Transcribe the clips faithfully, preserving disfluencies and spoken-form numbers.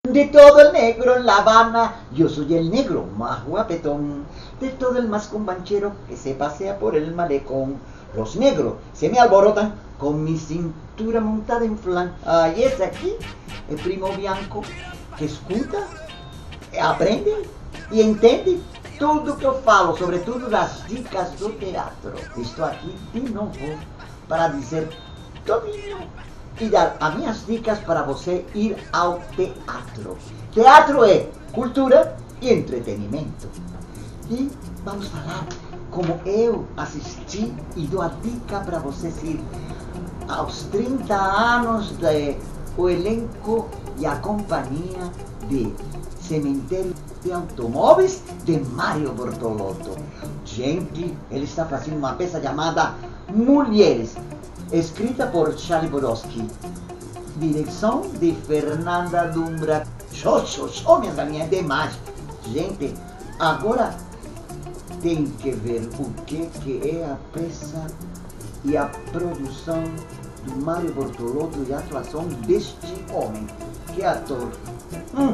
De todo el negro en La Habana, yo soy el negro más guapetón. De todo el más cumbanchero que se pasea por el malecón. Los negros se me alborotan con mi cintura montada en flan. Aí esse aqui é Primo Bianco, que escuta, aprende e entende tudo que eu falo, sobretudo das dicas do teatro. Estou aqui de novo para dizer todinho e dar as minhas dicas para você ir ao teatro. Teatro é cultura e entretenimento. E vamos falar como eu assisti e dou a dica para vocês ir aos trinta anos do elenco e a companhia de Cemitério de Automóveis de Mário Bortolotto. Gente, ele está fazendo uma peça chamada Mulheres, escrita por Charlie Borowski, direção de Fernanda Dumbra. Show, show, show, minhas amigas, demais. Gente, agora tem que ver o que, que é a peça e a produção do Mário Bortolotto e a atuação deste homem. Que ator! Hum,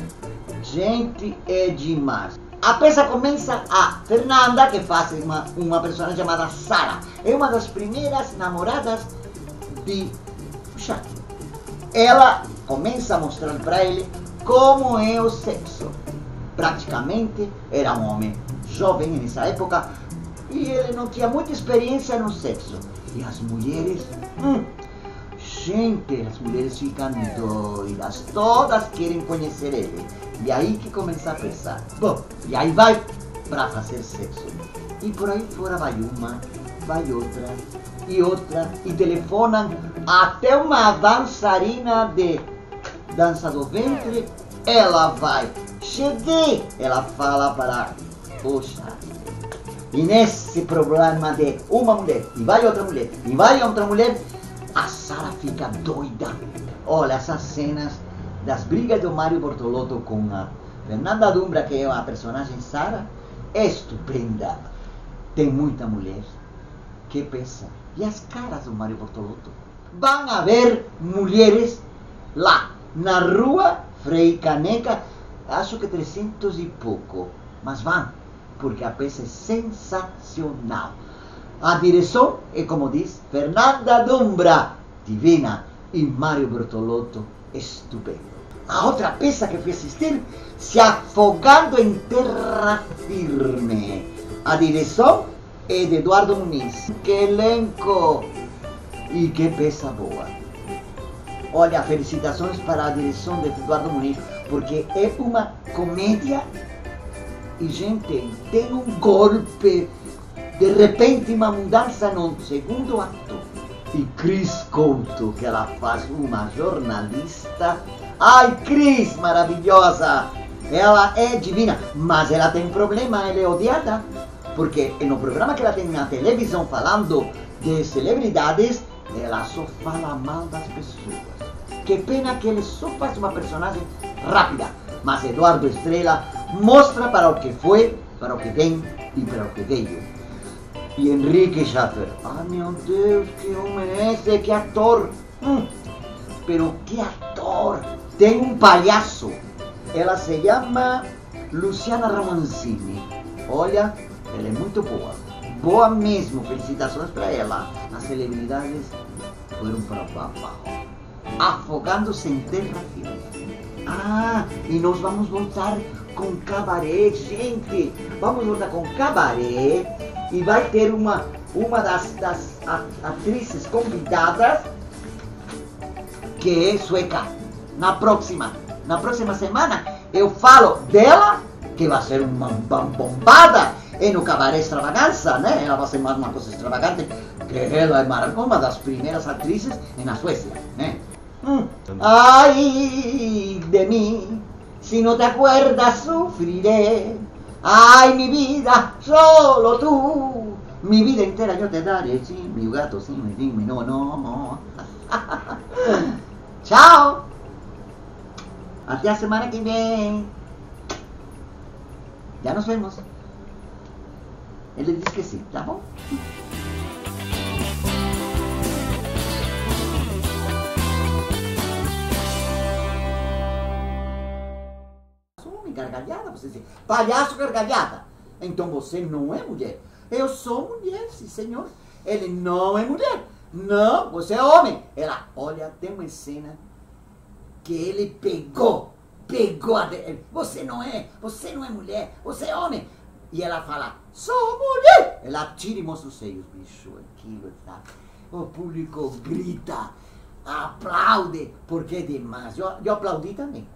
gente, é demais. A peça começa a Fernanda, que faz uma, uma personagem chamada Sara. É uma das primeiras namoradas de Charlie. Ela começa a mostrar para ele como é o sexo. Praticamente era um homem jovem nessa época e ele não tinha muita experiência no sexo. E as mulheres, hum, gente, as mulheres ficam doidas, todas querem conhecer ele. E aí que começa a pensar, bom, e aí vai para fazer sexo. E por aí fora vai uma, vai outra, e outra, e telefonam até uma dançarina de dança do ventre. Ela vai, cheguei, ela fala para o Charlie. E nesse problema de uma mulher, e vai outra mulher, e vai outra mulher, a Sara fica doida. Olha, essas cenas das brigas do Mário Bortolotto com a Fernanda Dumbra, que é a personagem Sara, é estupenda. Tem muita mulher que pensa. E as caras do Mário Bortolotto? Vão haver mulheres lá na rua Frei Caneca, acho que trezentos e pouco, mas vão, porque a peça é sensacional. A direção é, como diz, Fernanda Dumbra, divina, e Mário Bortolotto, estupendo. A outra peça que fui assistir, Se Afogando em Terra Firme. A direção é de Eduardo Muniz. Que elenco! E que peça boa! Olha, felicitações para a direção de Eduardo Muniz, porque é uma comédia e, gente, tem um golpe, de repente uma mudança no segundo ato. E Cris Couto, que ela faz uma jornalista. Ai, Cris, maravilhosa! Ela é divina, mas ela tem um problema, ela é odiada. Porque no programa que ela tem na televisão falando de celebridades, ela só fala mal das pessoas. Que pena que ele só faz uma personagem rápida. Mas Eduardo Estrela mostra para o que foi, para o que vem e para o que veio. E Henrique Schaffer. Ai, meu Deus, que homem é esse, que ator. Hum, pero que ator. Tem um palhaço. Ela se chama Luciana Ramoncini. Olha, ela é muito boa. Boa mesmo, felicitações para ela. As celebridades foram para babau. Afogando-se em Terra Firme. Ah, e nós vamos voltar com Cabaré, gente. Vamos voltar com Cabaré. E vai ter uma, uma das, das atrizes convidadas, que é sueca. Na próxima, na próxima semana, eu falo dela, que vai ser uma bombada. E no Cabaré Extravaganza, né? Ela vai ser mais uma coisa extravagante, que ela é uma das primeiras atrizes na Suécia, né? Hum. Ay de mí, si no te acuerdas sufriré. Ay, mi vida, solo tú. Mi vida entera yo te daré, sí, mi gato, sí, mi, mi, no, no. Chao. Até a semana que vem. Ya nos vemos. Ele diz que sim, tá bom? gargalhada, você diz, palhaço gargalhada. Então você não é mulher. Eu sou mulher, sim senhor. Ele não é mulher. Não, você é homem. Ela, olha, tem uma cena que ele pegou, pegou a... De... Você não é, você não é mulher, você é homem. E ela fala, sou mulher. Ela tira e mostra os seios, bicho, aquilo, tá? O público grita, aplaude, porque é demais. Eu, eu aplaudi também.